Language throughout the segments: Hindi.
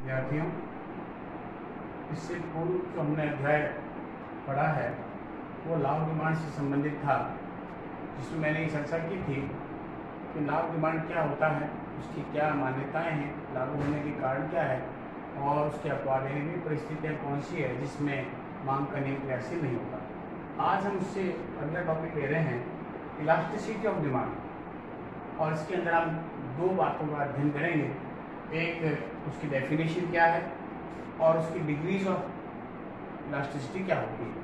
विद्यार्थियों, इससे पूर्व जो हमने अध्याय पढ़ा है वो लॉ ऑफ डिमांड से संबंधित था, जिसमें मैंने ये चर्चा की थी कि लॉ ऑफ डिमांड क्या होता है, उसकी क्या मान्यताएं हैं, लागू होने के कारण क्या है और उसके अपार्टमेंट परिस्थितियाँ कौन सी है जिसमें मांग का नियम क्रियाशील नहीं होता। आज हम उससे अगला टॉपिक ले रहे हैं इलास्टिसिटी ऑफ डिमांड, और इसके अंदर हम दो बातों का अध्ययन करेंगे। एक उसकी डेफिनेशन क्या है और उसकी डिग्रीज ऑफ इलास्टिसिटी क्या होती है।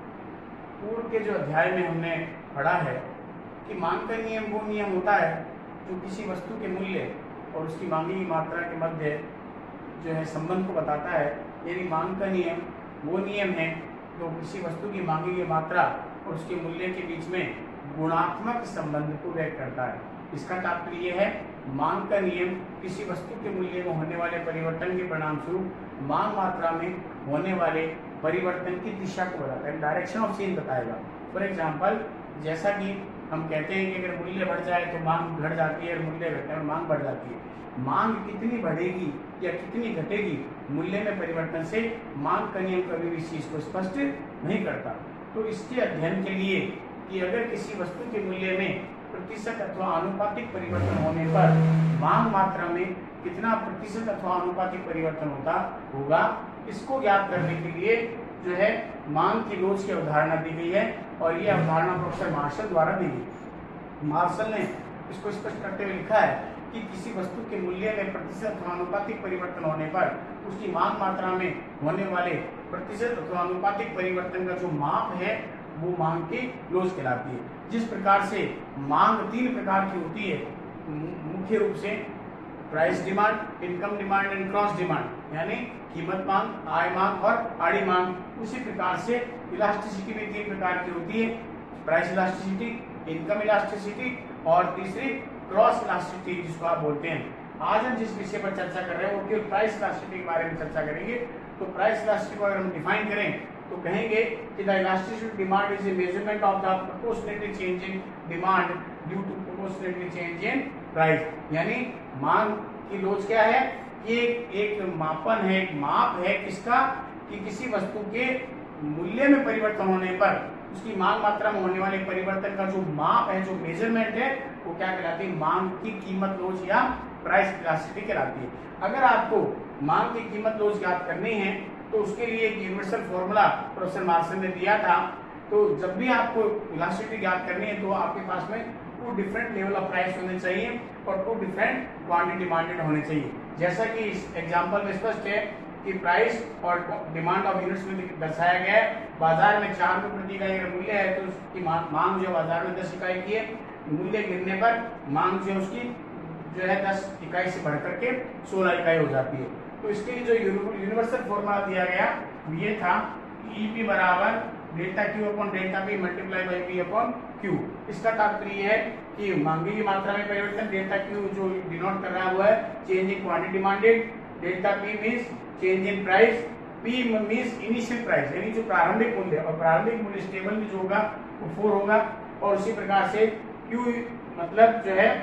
पूर्व के जो अध्याय में हमने पढ़ा है कि मांग का नियम वो नियम होता है जो किसी वस्तु के मूल्य और उसकी मांगी की मात्रा के मध्य जो है संबंध को बताता है। यानी मांग का नियम वो नियम है जो किसी वस्तु की मांगी की मात्रा और उसके मूल्य के बीच में गुणात्मक संबंध को व्यक्त करता है। इसका तात्पर्य है मांग का नियम किसी वस्तु के मूल्य में होने वाले परिवर्तन के परिणाम स्वरूप मांग मात्रा में होने वाले परिवर्तन की दिशा को बताता है, डायरेक्शन ऑफ चेंज बताएगा। फॉर एग्जाम्पल, जैसा कि हम कहते हैं कि अगर मूल्य बढ़ जाए तो मांग घट जाती है और मूल्य घटने पर मांग बढ़ जाती है। मांग कितनी बढ़ेगी या कितनी घटेगी, मूल्य में परिवर्तन से मांग का नियम कभी भी इस चीज को स्पष्ट नहीं करता। तो इसके अध्ययन के लिए कि अगर किसी वस्तु के मूल्य में प्रतिशत अथवा आनुपातिक परिवर्तन होने पर मांग मात्रा में कितना प्रतिशत अथवा आनुपातिक परिवर्तन होगा, इसको ज्ञात करने के लिए जो है मांग की लोच की अवधारणा दी गई है, और ये अवधारणा प्रोफेसर मार्शल द्वारा दी गई। मार्शल ने इसको स्पष्ट करते हुए लिखा है कि किसी वस्तु के मूल्य में प्रतिशत अथवा आनुपातिक परिवर्तन होने पर उसकी मांग मात्रा में होने वाले प्रतिशत अथवा आनुपातिक परिवर्तन का जो माप है वो मांग की लोच कहलाती है। जिस प्रकार से मांग तीन प्रकार की होती है, मुख्य रूप से price demand, income demand and cross demand, यानी कीमत मांग, आय मांग और आड़ी मांग। उसी प्रकार से इलास्टिसिटी भी तीन प्रकार की होती है, प्राइस इलास्टिसिटी, इनकम इलास्टिसिटी और तीसरी क्रॉस इलास्टिसिटी जिसको आप बोलते हैं। आज हम जिस विषय पर चर्चा कर रहे हैं वो केवल प्राइस इलास्टिसिटी के बारे में चर्चा करेंगे। तो प्राइस इलास्टिसिटी को अगर हम डिफाइन करें तो कहेंगे कि the elasticity demand is a measurement of the proportionately change in demand due to proportionately change in price. यानी मांग की लोच क्या है, ये एक मापन है, एक माप है किसका, कि किसी वस्तु के मूल्य में परिवर्तन होने पर उसकी मांग मात्रा में होने वाले परिवर्तन का जो माप है, जो मेजरमेंट है, वो क्या कहलाती है, मांग की कीमत लोच या प्राइस इलास्टिसिटी कहलाती है। अगर आपको मांग की कीमत लोच ज्ञात करनी है तो उसके लिए एक यूनिवर्सल फॉर्मूला प्रोफेसर मार्शल ने दिया था। तो जब भी आपको इलास्टिसिटी ज्ञात करनी है तो आपके पास में two different level of price होने चाहिए और टू डिफरेंट क्वांटिटी डिमांडेड होने चाहिए। जैसा कि इस एग्जांपल में स्पष्ट है कि प्राइस और डिमांड ऑफ यूनिट्स में दर्शाया गया है। बाजार में 4 रुपये प्रति इकाई अगर मूल्य है तो उसकी मांग जो बाजार में 10 इकाई की है, मूल्य गिरने पर मांग जो है उसकी जो है 10 इकाई से बढ़ करके 16 इकाई हो जाती है। तो इसके लिए जो यूनिवर्सल फॉर्मूला दिया गया ये था ईपी बराबर delta Q upon delta P multiply by P upon Q. इसका तात्पर्य है कि मांगी की मात्रा में परिवर्तन, डेल्टा क्यू जो डिनोट कर रहा हुआ है change in quantity demanded, delta P means change in price, P means initial price यानी जो प्रारंभिक मूल्य, और प्रारंभिक मूल्य स्टेबल में जो होगा वो 4 होगा, और उसी प्रकार से क्यू मतलब जो है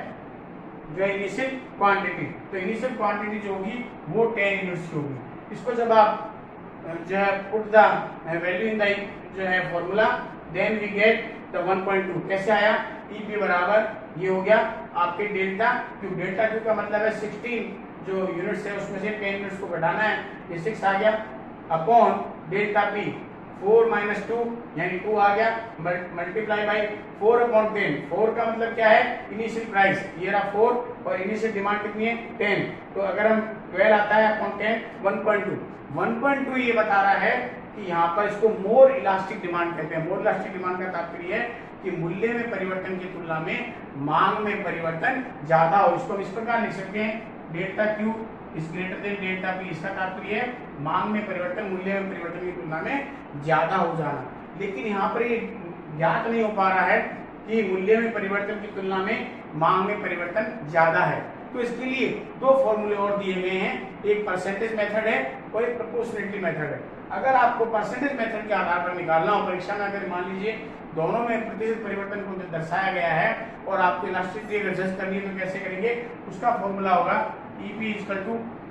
इनिशियल क्वांटिटी, तो इनिशियल क्वांटिटी जो होगी वो 10 यूनिट्स की होगी। इसको जब आप जो है put the value in the जो है formula, then we get the 1.2। कैसे आया, ईपी बराबर ये हो गया आपके डेल्टा क्यू। डेल्टा क्यू का मतलब है 16 जो यूनिट्स है उसमें से 10 यूनिट्स को घटाना है, ये 6 आ गया, अपॉन डेल्टा पी 4 - 2 यानी 2 आ गया, मल्टीप्लाई बाई 4 अपॉन 10। 4 का मतलब क्या है, इनिशियल प्राइस, ये रहा 4 और इनिशियल डिमांड कितनी है 10। तो अगर हम 12 आता है अपॉन 10 1.2 ये बता रहा है कि यहाँ पर इसको मोर इलास्टिक डिमांड कहते हैं। मोर इलास्टिक डिमांड का तात्पर्य है कि मूल्य में परिवर्तन की तुलना में मांग में परिवर्तन ज्यादा हो। इसको हम इस प्रकार लिख सकते हैं, delta Q is greater than delta P. इसका तात्पर्य है मांग में परिवर्तन मूल्य में परिवर्तन की तुलना में ज्यादा हो जाना। लेकिन यहाँ पर ये ज्ञात नहीं हो पा रहा है कि मूल्य में परिवर्तन की तुलना में मांग में परिवर्तन ज्यादा है। तो इसके लिए 2 फॉर्मूले और दिए गए हैं, एक परसेंटेज मेथड है और एक प्रोपोर्शनेटली मेथड है। अगर आपको परसेंटेज मेथड के आधार पर निकालना हो परीक्षा में, अगर मान लीजिए दोनों में प्रतिशत परिवर्तन को दर्शाया गया है और आपको इलास्टिसिटी अगर जज करनी है तो कैसे करेंगे, उसका फॉर्मूला होगा E P equal to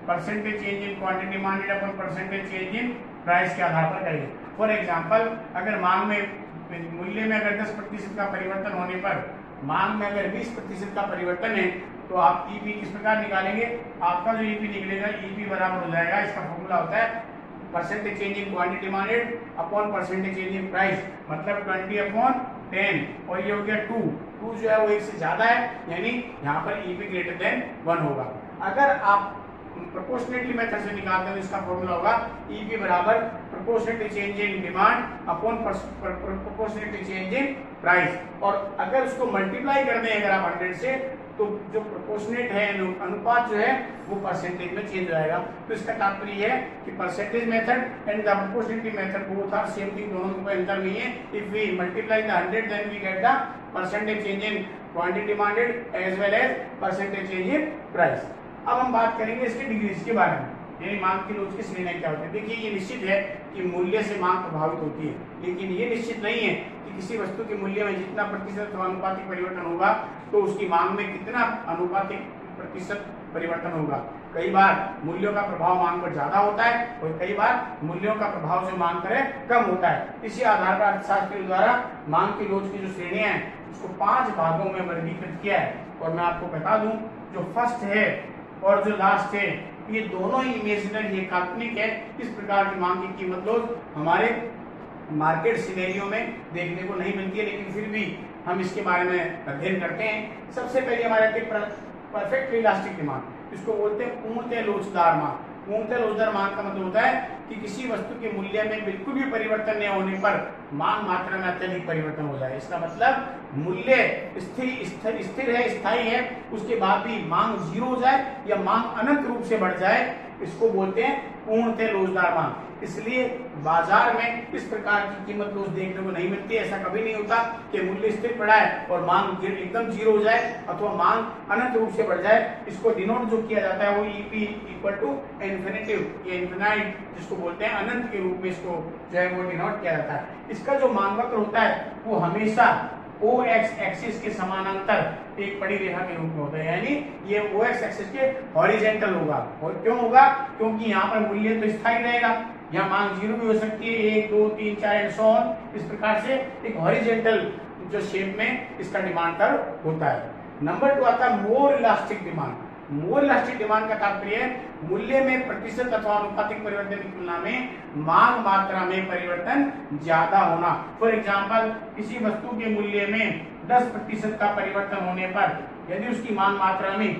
percentage change in quantity demanded upon percentage change in price के आधार पर करेंगे। फॉर एग्जांपल, अगर मांग में मूल्य में अगर 10% का परिवर्तन होने पर मांग में अगर 20% का परिवर्तन है तो आप ईपी किस प्रकार निकालेंगे? आपका जो ईपी निकलेगा, ईपी बराबर हो जाएगा, इसका फॉर्मूला होता है percentage change in quantity demanded upon percentage change in price, मतलब 20/10, और ये हो गया 2 जो है वो 1 से ज्यादा है, यानी यहाँ पर ईपी ग्रेटर देन 1 होगा। अगर आप प्रोपोर्शनेटली मेथड से निकालते हैं तो इसका फॉर्मूला होगा ईपी बराबर proportionately change in demand upon proportionately change in price, और अगर उसको मल्टीप्लाई कर दें अगर आप 100 से, तो जो प्रोपोर्शनेट है अनुपात जो है वो परसेंटेज में चेंज हो जाएगा। तो इसका तात्पर्य है कि percentage method and the proportionately method both are same thing, दोनों में कोई अंतर नहीं है। If we multiply the 100 then we get the percentage change in quantity demanded as well as percentage change in price. अब हम बात करेंगे इसके डिग्रीज के बारे में, यानी मांग की लोच की श्रेणियां क्या होती है। देखिए, ये निश्चित है कि मूल्य से मांग प्रभावित होती है, लेकिन ये निश्चित नहीं है कि किसी वस्तु के मूल्य में जितना प्रतिशत अनुपातिक परिवर्तन होगा तो उसकी मांग में कितना अनुपातिक प्रतिशत परिवर्तन होगा। कई बार मूल्यों का प्रभाव मांग पर ज्यादा होता है और कई बार मूल्यों का प्रभाव जो मांग पर है कम होता है। इसी आधार पर अर्थशास्त्रियों द्वारा मांग की लोच की जो श्रेणियां हैं उसको 5 भागों में वर्गीकृत किया है। और मैं आपको बता दूं, जो फर्स्ट है और जो लास्ट है ये दोनों ही इमेजिनरी, ये काल्पनिक है। इस प्रकार की मांग की कीमत लोच हमारे मार्केट सिनेरियो में देखने को नहीं मिलती है, लेकिन फिर भी हम इसके बारे में अध्ययन करते हैं। सबसे पहले हमारे परफेक्ट इलास्टिक डिमांड, इसको बोलते हैं पूर्णतः लोचदार मांग। पूर्णतः लोचदार मांग का मतलब होता है कि किसी वस्तु के मूल्य में बिल्कुल भी परिवर्तन नहीं होने पर मांग मात्रा में अत्यधिक परिवर्तन हो जाए। इसका मतलब मूल्य स्थिर है, स्थायी है, उसके बाद भी मांग 0 हो जाए या मांग अनंत रूप से बढ़ जाए, इसको बोलते हैं पूर्णतः लोचदार मांग। इसलिए बाजार में इस प्रकार की कीमत लोच देखने को नहीं मिलती। ऐसा कभी नहीं होता कि मूल्य स्थिर पड़ा है और मांग एकदम 0 हो जाए अथवा मांग अनंत रूप से बढ़ जाए। इसको डिनोट जो किया जाता है वो ईपी इक्वल टू इन्फिनिटिव या इन्फिनाइट, जिसको बोलते हैं अनंत के रूप में इसको जो है वो डिनोट किया जाता है। इसका जो मांग वक्र होता है वो हमेशा OX एक्सिस के समानांतर एक बड़ी रेखा के रूप में होता है, यानी ये OX एक्सिस के हॉरिजेंटल होगा। और क्यों होगा? क्योंकि यहाँ पर मूल्य तो स्थायी रहेगा, यहाँ मांग 0 भी हो सकती है, 1 2 3 4 एंड सो ऑन। इस प्रकार से एक हॉरिजेंटल जो शेप में इसका डिमांड कर्व होता है। नंबर 2 आता है more elastic demand. More elastic demand का तात्पर्य मूल्य में प्रतिशत अथवा अनुपातिक परिवर्तन की तुलना में मांग मात्रा में परिवर्तन ज्यादा होना। फॉर एग्जांपल, किसी वस्तु के मूल्य में 10% का परिवर्तन होने पर यदि उसकी मांग मात्रा में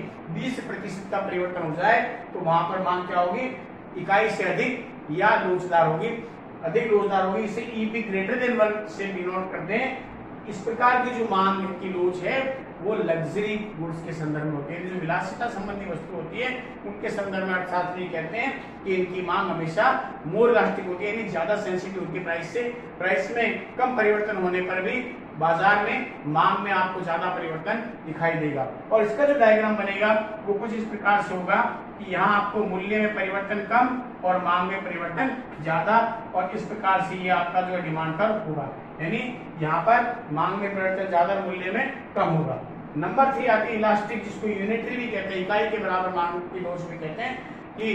20% का परिवर्तन हो जाए तो वहां पर मांग क्या होगी? इकाई से अधिक या लोचदार होगी, अधिक लोचदार होगी। इसे ईपी ग्रेटर देन 1 से डिनोट करते हैं। इस प्रकार की जो मांग की लोच है वो लग्जरी गुड्स के संदर्भ में होती है, जो विलासिता संबंधी वस्तु होती है उनके संदर्भ में अर्थशास्त्री कहते हैं कि इनकी मांग हमेशा मोर इलास्टिक होती है, यानी ज्यादा सेंसिटिव होती है प्राइस से। प्राइस में कम परिवर्तन होने पर भी बाजार में मांग में आपको ज्यादा परिवर्तन दिखाई देगा। और इसका जो डायग्राम बनेगा वो कुछ इस प्रकार से होगा कि यहाँ आपको मूल्य में परिवर्तन कम और मांग में परिवर्तन ज्यादा, और इस प्रकार से ये आपका जो है डिमांड कर्व होगा, यानी यहाँ पर मांग में परिवर्तन ज्यादा, मूल्य में कम होगा। नंबर 3 आती है इलास्टिक, जिसको यूनिटरी भी कहते हैं, इकाई के बराबर मांग की लोच भी कहते हैं।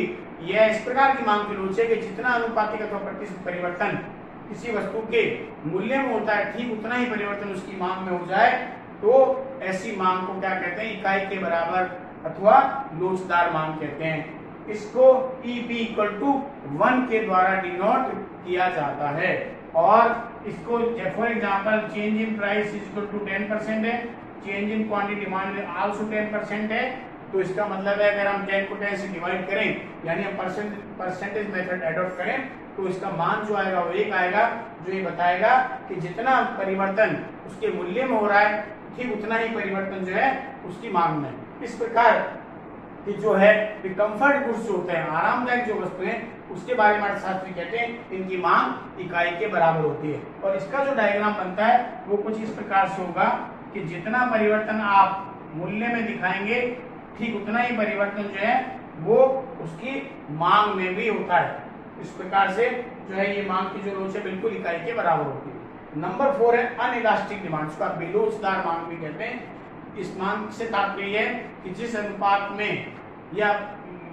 कि यह इस प्रकार की मांग की लोच है कि जितना अनुपातिक अथवा प्रतिशत परिवर्तन किसी वस्तु के मूल्य में होता है ठीक उतना ही परिवर्तन उसकी मांग में हो जाए तो ऐसी मांग को क्या कहते हैं? इकाई के बराबर अथवा लोचदार मांग कहते हैं। इसको ईपी इक्वल टू 1 के द्वारा डिनोट किया जाता है। और इसको for example change in price is equal to 10% है, change in quantity demand also 10% है। तो इसका मतलब है अगर हम 10 को 10 से डिवाइड करें, यानी हम परसेंटेज मेथड एडॉप्ट करें, तो इसका मान जो आएगा वो 1 आएगा, जो ये बताएगा कि जितना परिवर्तन उसके मूल्य में हो रहा है ठीक उतना ही परिवर्तन जो है उसकी मांग में। इस प्रकार कि जो है कंफर्ट गुड्स जो होते हैं, आरामदायक जो वस्तुएं, उसके बारे में अर्थशास्त्री कहते हैं इनकी मांग इकाई के बराबर होती है। और इसका जो डायग्राम बनता है वो कुछ इस प्रकार से होगा कि जितना परिवर्तन आप मूल्य में दिखाएंगे ठीक उतना ही परिवर्तन जो है वो उसकी मांग में भी होता है। इस प्रकार से जो है ये मांग की जो लोच है बिल्कुल इकाई के बराबर होती है। नंबर 4 है अनइलास्टिक डिमांड, उसका बेलोचदार मांग भी कहते हैं। इस मांग से तात्पर्य है कि जिस अनुपात में या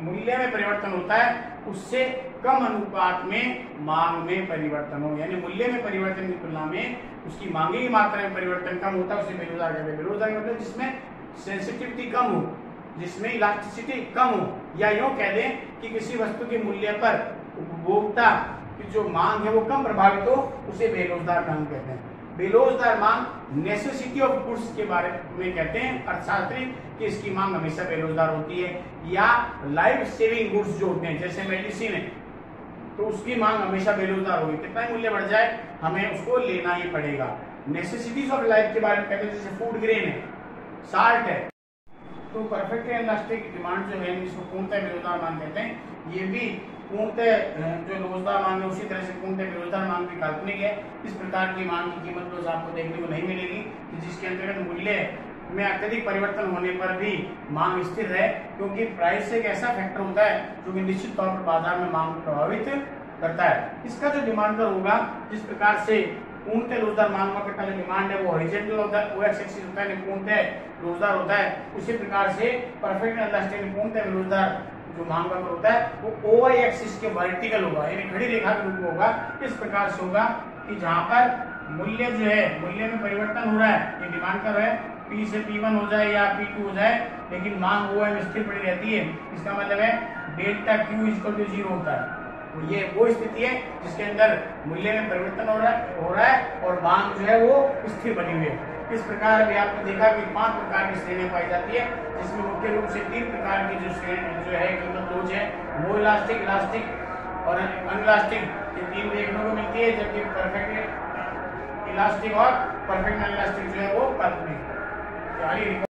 मूल्य में परिवर्तन होता है उससे कम अनुपात में मांग में परिवर्तन हो, यानी मूल्य में परिवर्तन की तुलना में उसकी मांगे की मात्रा में परिवर्तन कम होता है उसे बेरोजगार कहते हैं। बेरोजगार मतलब जिसमें सेंसिटिविटी कम हो, जिसमें इलास्टिसिटी कम हो, या यूं कह दें कि किसी वस्तु के मूल्य पर उपभोक्ता की जो मांग है वो कम प्रभावित हो, उसे बेरोजगार मांग कहते हैं। बेरोजगार मांग नेसेसिटी ऑफ गुड्स के बारे में कहते हैं अर्थशास्त्री कि इसकी मांग हमेशा बेरोजगार होती है, या लाइफ सेविंग गुड्स जो होते हैं जैसे मेडिसिन है तो उसकी मांग हमेशा बेरोजगार होगी, कितना ही मूल्य बढ़ जाए हमें उसको लेना ही पड़ेगा। नेसेसिटीज ऑफ लाइफ के बारे में कहते हैं जैसे फूड ग्रेन है, साल्ट है, तो परफेक्ट इलास्टिक डिमांड जो है इसको पूर्णतः बेरोजगार मांग कहते हैं। ये भी पूर्णतः जो रोजगार मांग है उसी तरह से पूर्णतः बेरोजगार मांग भी काल्पनिक है। इस प्रकार की मांग की कीमत रोज आपको देखने को नहीं मिलेगी कि जिसके अंतर्गत मूल्य में अत्यधिक परिवर्तन होने पर भी मांग स्थिर है, क्योंकि प्राइस एक ऐसा फैक्टर होता है जो कि निश्चित तौर पर बाजार में मांग को प्रभावित करता है। इसका जो डिमांड पर होगा, जिस प्रकार से पूर्णतः रोजगार मांग का जो डिमांड है वो हॉरिजॉन्टल होता है, वो एक्स एक्सिस होता है, पूर्णतः रोजगार होता है, उसी प्रकार से परफेक्ट इलास्टिक पूर्णतः रोजगार जो मांग पर होता है वो ओवाई एक्सिस के वर्टिकल होगा, यानी खड़ी रेखा के रूप में होगा। इस प्रकार से होगा कि जहां पर मूल्य जो है मूल्य में परिवर्तन हो रहा है, ये डिमांड कर रहा है P से P1 हो जाए या P2 हो जाए, लेकिन मांग वो है स्थिर पड़ी रहती है। इसका मतलब है डेल्टा Q इक्वल टू 0 होता है। तो ये वो स्थिति है जिसके अंदर मूल्य में परिवर्तन हो रहा है और मांग जो है वो स्थिर बनी हुई है। इस प्रकार अभी आपने देखा कि 5 प्रकार की श्रेणियां पाई जाती है, जिसमें मुख्य रूप से 3 प्रकार की जो है कीमत रोज है, वो इलास्टिक, इलास्टिक और अनइलास्टिक, ये 3 देखने को मिलती है, जबकि परफेक्ट इलास्टिक और परफेक्ट अनइलास्टिक जो है वो काल्पनिक है।